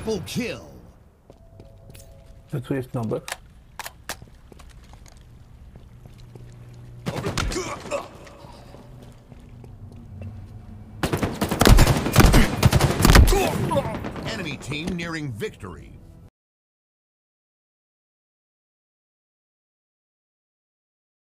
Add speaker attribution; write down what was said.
Speaker 1: Triple kill.
Speaker 2: Że tu jest noobek.
Speaker 1: Enemy team nearing victory.